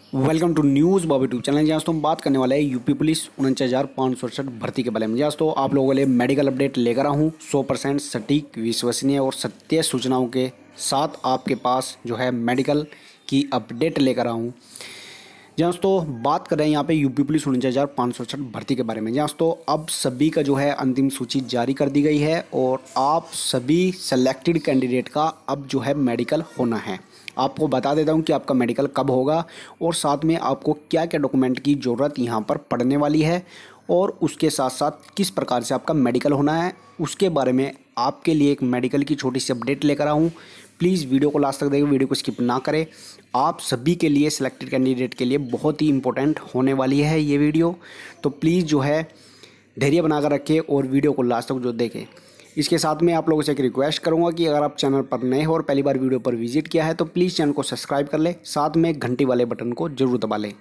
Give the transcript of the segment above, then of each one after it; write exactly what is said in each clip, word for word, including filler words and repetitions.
Welcome to news Bobby YouTube channel. जहाँ दोस्तों हम बात करने वाले हैं यूपी पुलिस उनचास हज़ार पाँच सौ अड़सठ भर्ती के बारे में। जहाँ दोस्तों आप लोगों के लिए मेडिकल अपडेट लेकर आ हूँ सौ परसेंट सटीक, विश्वसनीय और सत्य सूचनाओं के साथ आपके पास जो है मेडिकल की अपडेट लेकर आ हूँ। जहाँ दोस्तों बात कर रहे हैं यहाँ पे यूपी पुलिस उनचास हज़ार पाँच सौ अड़सठ भर्ती के बारे में। जहाँ दोस्तों अब सभी का जो है अंतिम सूची जारी कर दी गई है और आप सभी सेलेक्टेड कैंडिडेट का अब जो है मेडिकल होना है। आपको बता देता हूँ कि आपका मेडिकल कब होगा और साथ में आपको क्या क्या डॉक्यूमेंट की ज़रूरत यहाँ पर पड़ने वाली है और उसके साथ साथ किस प्रकार से आपका मेडिकल होना है, उसके बारे में आपके लिए एक मेडिकल की छोटी सी अपडेट लेकर आऊँ। प्लीज़ वीडियो को लास्ट तक देखिए, वीडियो को स्किप ना करें। आप सभी के लिए, सिलेक्टेड कैंडिडेट के लिए बहुत ही इंपॉर्टेंट होने वाली है ये वीडियो, तो प्लीज़ जो है धैर्य बनाकर रखें और वीडियो को लास्ट तक जो देखें। इसके साथ में आप लोगों से एक रिक्वेस्ट करूंगा कि अगर आप चैनल पर नए हो और पहली बार वीडियो पर विजिट किया है तो प्लीज़ चैनल को सब्सक्राइब कर ले, साथ में घंटी वाले बटन को जरूर दबा लें।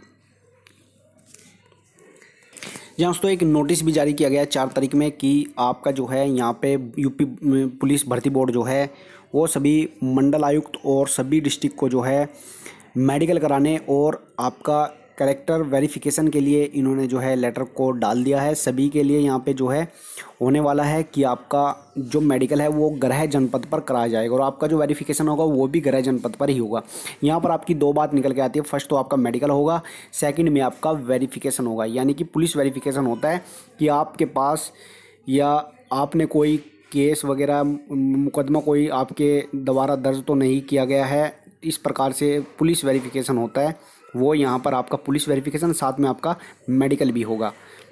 जहाँ दोस्तों एक नोटिस भी जारी किया गया है चार तारीख में कि आपका जो है यहाँ पे यूपी पुलिस भर्ती बोर्ड जो है वो सभी मंडल आयुक्त और सभी डिस्ट्रिक्ट को जो है मेडिकल कराने और आपका कैरेक्टर वेरिफिकेशन के लिए इन्होंने जो है लेटर को डाल दिया है। सभी के लिए यहाँ पे जो है होने वाला है कि आपका जो मेडिकल है वो गृह जनपद पर कराया जाएगा और आपका जो वेरिफिकेशन होगा वो भी गृह जनपद पर ही होगा। यहाँ पर आपकी दो बात निकल के आती है, फर्स्ट तो आपका मेडिकल होगा, सेकंड में आपका वेरिफिकेशन होगा। यानी कि पुलिस वेरिफिकेशन होता है कि आपके पास या आपने कोई केस वगैरह मुकदमा कोई आपके द्वारा दर्ज तो नहीं किया गया है, इस प्रकार से पुलिस वेरिफिकेशन होता है। वो यहाँ पर आपका पुलिस वेरिफिकेशन साथ में आपका मेडिकल भी होगा।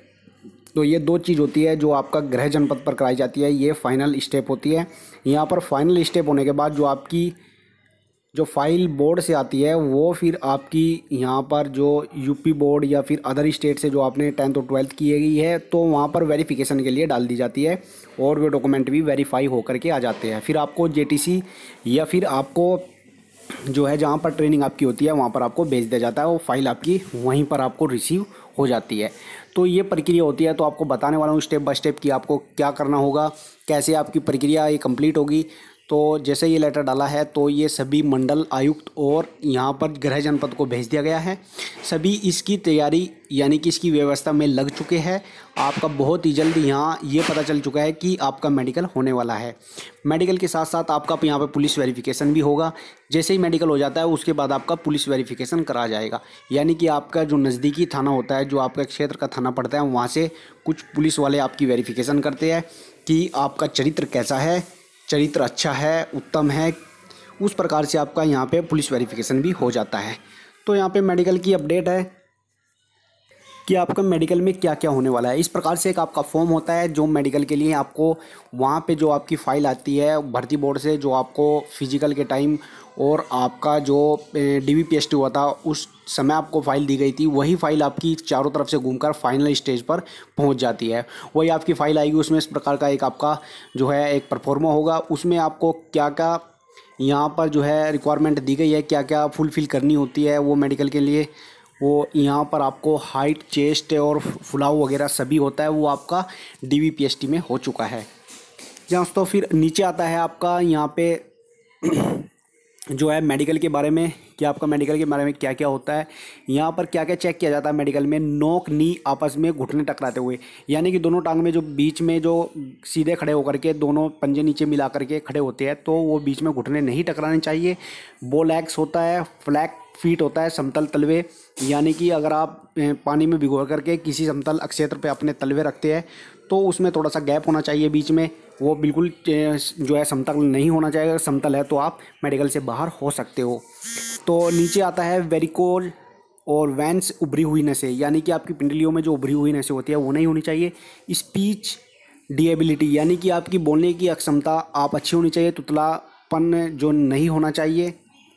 तो ये दो चीज़ होती है जो आपका गृह जनपद पर कराई जाती है, ये फाइनल स्टेप होती है। यहाँ पर फाइनल स्टेप होने के बाद जो आपकी जो फाइल बोर्ड से आती है वो फिर आपकी यहाँ पर जो यूपी बोर्ड या फिर अदर स्टेट से जो आपने टेंथ और ट्वेल्थ की गई है तो वहाँ पर वेरिफिकेशन के लिए डाल दी जाती है और वो डॉक्यूमेंट भी वेरीफाई होकर के आ जाते हैं। फिर आपको जेटीसी या फिर आपको जो है जहाँ पर ट्रेनिंग आपकी होती है वहाँ पर आपको भेज दिया जाता है, वो फाइल आपकी वहीं पर आपको रिसीव हो जाती है। तो ये प्रक्रिया होती है। तो आपको बताने वाला हूँ स्टेप बाय स्टेप कि आपको क्या करना होगा, कैसे आपकी प्रक्रिया ये कंप्लीट होगी। तो जैसे ये लेटर डाला है तो ये सभी मंडल आयुक्त और यहाँ पर गृह जनपद को भेज दिया गया है। सभी इसकी तैयारी यानी कि इसकी व्यवस्था में लग चुके हैं। आपका बहुत ही जल्द यहाँ ये पता चल चुका है कि आपका मेडिकल होने वाला है। मेडिकल के साथ साथ आपका यहाँ पे पुलिस वेरिफिकेशन भी होगा। जैसे ही मेडिकल हो जाता है उसके बाद आपका पुलिस वेरिफिकेशन करा जाएगा। यानी कि आपका जो नज़दीकी थाना होता है, जो आपका क्षेत्र का थाना पड़ता है, वहाँ से कुछ पुलिस वाले आपकी वेरिफिकेशन करते हैं कि आपका चरित्र कैसा है, चरित्र अच्छा है, उत्तम है, उस प्रकार से आपका यहाँ पे पुलिस वेरिफिकेशन भी हो जाता है। तो यहाँ पे मेडिकल की अपडेट है कि आपका मेडिकल में क्या क्या होने वाला है। इस प्रकार से एक आपका फॉर्म होता है जो मेडिकल के लिए आपको वहाँ पे जो आपकी फ़ाइल आती है भर्ती बोर्ड से, जो आपको फिजिकल के टाइम और आपका जो डीवीपीएसटी हुआ था उस समय आपको फ़ाइल दी गई थी, वही फ़ाइल आपकी चारों तरफ से घूमकर फाइनल स्टेज पर पहुंच जाती है। वही आपकी फ़ाइल आएगी, उसमें इस प्रकार का एक आपका जो है एक परफॉर्मा होगा। उसमें आपको क्या क्या यहाँ पर जो है रिक्वायरमेंट दी गई है, क्या क्या फुलफ़िल करनी होती है वो मेडिकल के लिए, वो यहाँ पर आपको हाइट, चेस्ट और फुलाव वगैरह सभी होता है, वो आपका डीवीपीएसटी में हो चुका है। जहाँ तो फिर नीचे आता है आपका यहाँ पे जो है मेडिकल के बारे में कि आपका मेडिकल के बारे में क्या क्या होता है। यहाँ पर क्या क्या चेक किया जाता है मेडिकल में, नोक नी आपस में घुटने टकराते हुए, यानी कि दोनों टांग में जो बीच में जो सीधे खड़े होकर के दोनों पंजे नीचे मिला करके खड़े होते हैं तो वो बीच में घुटने नहीं टकराने चाहिए। बो लेग्स होता है, फ्लैट फीट होता है, समतल तलवे, यानी कि अगर आप पानी में भिगो करके किसी समतल क्षेत्र पे अपने तलवे रखते हैं तो उसमें थोड़ा सा गैप होना चाहिए बीच में, वो बिल्कुल जो है समतल नहीं होना चाहिए। अगर समतल है तो आप मेडिकल से बाहर हो सकते हो। तो नीचे आता है वेरिकोल और वेंस उभरी हुई नसें, यानी कि आपकी पिंडलियों में जो उभरी हुई नसें होती है वो नहीं होनी चाहिए। स्पीच डिएबिलिटी, यानी कि आपकी बोलने की अक्षमता आप अच्छी होनी चाहिए, तुतलापन जो नहीं होना चाहिए।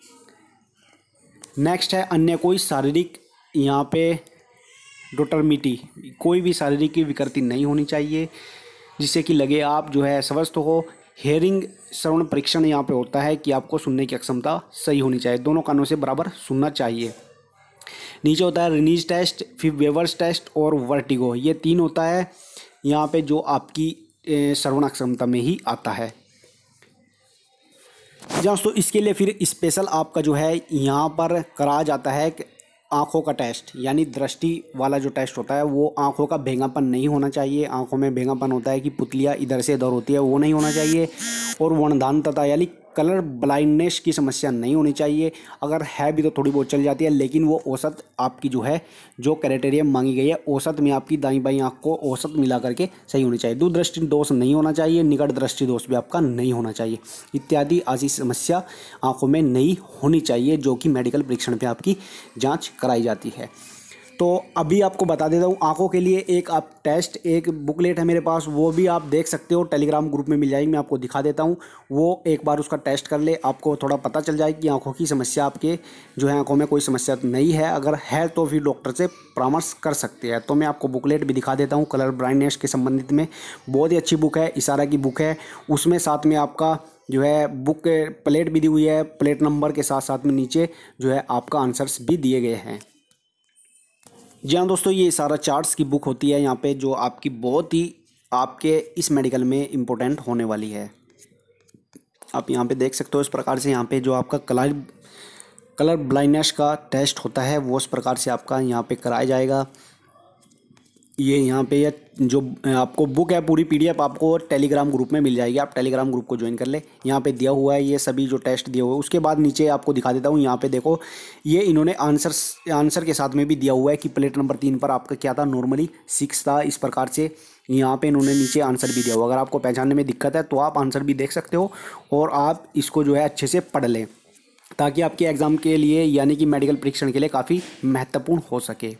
नेक्स्ट है अन्य कोई शारीरिक, यहाँ पे डोटरमिटी, कोई भी शारीरिक की विकृति नहीं होनी चाहिए जिससे कि लगे आप जो है स्वस्थ हो। हेयरिंग श्रवण परीक्षण यहाँ पे होता है कि आपको सुनने की अक्षमता सही होनी चाहिए, दोनों कानों से बराबर सुनना चाहिए। नीचे होता है रिनीज टेस्ट, फिर वेवर्स टेस्ट और वर्टिगो, ये तीन होता है यहाँ पे जो आपकी श्रवण अक्षमता में ही आता है। दोस्तों इसके लिए फिर स्पेशल आपका जो है यहाँ पर कराया जाता है आँखों का टेस्ट यानी दृष्टि वाला जो टेस्ट होता है वो आँखों का भेंगापन नहीं होना चाहिए। आँखों में भेंगापन होता है कि पुतलियाँ इधर से इधर होती है, वो नहीं होना चाहिए। और वनदानता यानी कलर ब्लाइंडनेस की समस्या नहीं होनी चाहिए। अगर है भी तो थोड़ी बहुत चल जाती है, लेकिन वो औसत आपकी जो है जो क्राइटेरिया मांगी गई है औसत में आपकी दाईं बाईं आँख को औसत मिला करके सही होनी चाहिए। दूरदृष्टि दोष नहीं होना चाहिए, निकट दृष्टि दोष भी आपका नहीं होना चाहिए इत्यादि ऐसी समस्या आँखों में नहीं होनी चाहिए, जो कि मेडिकल परीक्षण पे आपकी जाँच कराई जाती है। तो अभी आपको बता देता हूँ, आंखों के लिए एक आप टेस्ट एक बुकलेट है मेरे पास, वो भी आप देख सकते हो, टेलीग्राम ग्रुप में मिल जाएगी। मैं आपको दिखा देता हूँ, वो एक बार उसका टेस्ट कर ले, आपको थोड़ा पता चल जाए कि आंखों की समस्या आपके जो है आंखों में कोई समस्या नहीं है। अगर है तो फिर डॉक्टर से परामर्श कर सकते हैं। तो मैं आपको बुकलेट भी दिखा देता हूँ कलर ब्लाइंडनेस के संबंधित में, बहुत ही अच्छी बुक है, इशारा की बुक है। उसमें साथ में आपका जो है बुक प्लेट भी दी हुई है, प्लेट नंबर के साथ साथ में नीचे जो है आपका आंसर्स भी दिए गए हैं। जी हाँ दोस्तों, ये सारा चार्ट्स की बुक होती है यहाँ पे, जो आपकी बहुत ही आपके इस मेडिकल में इम्पोर्टेंट होने वाली है। आप यहाँ पे देख सकते हो इस प्रकार से यहाँ पे जो आपका कलर कलर ब्लाइंडनेस का टेस्ट होता है वो इस प्रकार से आपका यहाँ पे कराया जाएगा। ये यहाँ पे ये जो आपको बुक है पूरी पीडीएफ आपको टेलीग्राम ग्रुप में मिल जाएगी, आप टेलीग्राम ग्रुप को ज्वाइन कर ले। यहाँ पे दिया हुआ है ये सभी जो टेस्ट दिए हुए हैं। उसके बाद नीचे आपको दिखा देता हूँ, यहाँ पे देखो ये इन्होंने आंसर आंसर के साथ में भी दिया हुआ है कि प्लेट नंबर तीन पर आपका क्या था, नॉर्मली सिक्स था। इस प्रकार से यहाँ पे इन्होंने नीचे आंसर भी दिया हुआ। अगर आपको पहचानने में दिक्कत है तो आप आंसर भी देख सकते हो और आप इसको जो है अच्छे से पढ़ लें, ताकि आपके एग्ज़ाम के लिए यानी कि मेडिकल परीक्षण के लिए काफ़ी महत्वपूर्ण हो सके।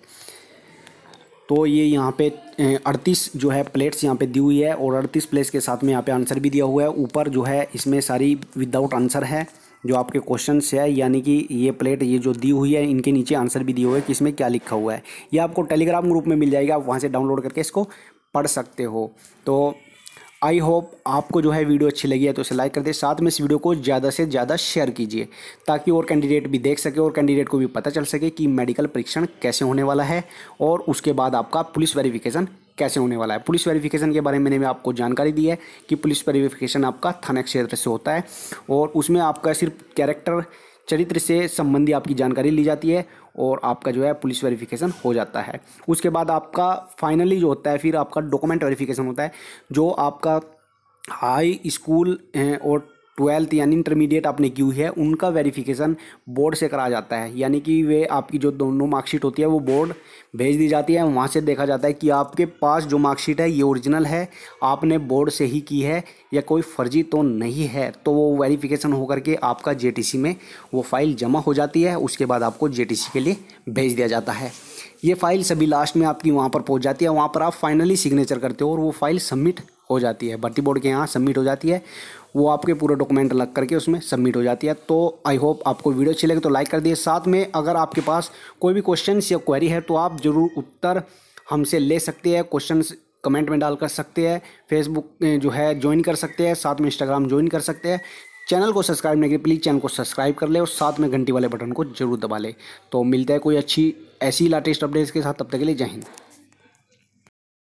तो ये यहाँ पे अड़तीस जो है प्लेट्स यहाँ पे दी हुई है और अड़तीस प्लेट्स के साथ में यहाँ पे आंसर भी दिया हुआ है। ऊपर जो है इसमें सारी विदाउट आंसर है जो आपके क्वेश्चंस है, यानी कि ये प्लेट ये जो दी हुई है इनके नीचे आंसर भी दिए हुए हैं कि इसमें क्या लिखा हुआ है। ये आपको टेलीग्राम ग्रुप में मिल जाएगा, आप वहाँ से डाउनलोड करके इसको पढ़ सकते हो। तो आई होप आपको जो है वीडियो अच्छी लगी है तो इसे लाइक कर दे, साथ में इस वीडियो को ज़्यादा से ज़्यादा शेयर कीजिए ताकि और कैंडिडेट भी देख सके और कैंडिडेट को भी पता चल सके कि मेडिकल परीक्षण कैसे होने वाला है और उसके बाद आपका पुलिस वेरिफिकेशन कैसे होने वाला है। पुलिस वेरिफिकेशन के बारे में मैंने आपको जानकारी दी है कि पुलिस वेरिफिकेशन आपका थाना क्षेत्र से होता है और उसमें आपका सिर्फ कैरेक्टर चरित्र से संबंधी आपकी जानकारी ली जाती है और आपका जो है पुलिस वेरिफिकेशन हो जाता है। उसके बाद आपका फाइनली जो होता है फिर आपका डॉक्यूमेंट वेरिफिकेशन होता है, जो आपका हाई स्कूल और ट्वेल्थ यानी इंटरमीडिएट आपने की हुई है उनका वेरिफिकेशन बोर्ड से कराया जाता है। यानी कि वे आपकी जो दोनों मार्कशीट होती है वो बोर्ड भेज दी जाती है, वहाँ से देखा जाता है कि आपके पास जो मार्कशीट है ये ओरिजिनल है, आपने बोर्ड से ही की है या कोई फर्जी तो नहीं है। तो वो वेरिफिकेशन होकर के आपका जेटीसी में वो फाइल जमा हो जाती है। उसके बाद आपको जेटीसी के लिए भेज दिया जाता है। ये फाइल सभी लास्ट में आपकी वहाँ पर पहुँच जाती है, वहाँ पर आप फाइनली सिग्नेचर करते हो और वो फाइल सबमिट हो जाती है, भर्ती बोर्ड के यहाँ सबमिट हो जाती है। वो आपके पूरे डॉक्यूमेंट लग करके उसमें सबमिट हो जाती है। तो आई होप आपको वीडियो अच्छी लगे तो लाइक कर दिए। साथ में अगर आपके पास कोई भी क्वेश्चन या क्वेरी है तो आप ज़रूर उत्तर हमसे ले सकते हैं, क्वेश्चन कमेंट में डाल कर सकते हैं, फेसबुक जो है ज्वाइन कर सकते हैं, साथ में इंस्टाग्राम ज्वाइन कर सकते हैं। चैनल को सब्सक्राइब नहीं किया प्लीज़ चैनल को सब्सक्राइब कर ले और साथ में घंटी वाले बटन को जरूर दबा ले। तो मिलता है कोई अच्छी ऐसी लेटेस्ट अपडेट्स के साथ, तब तक के लिए जय हिंद।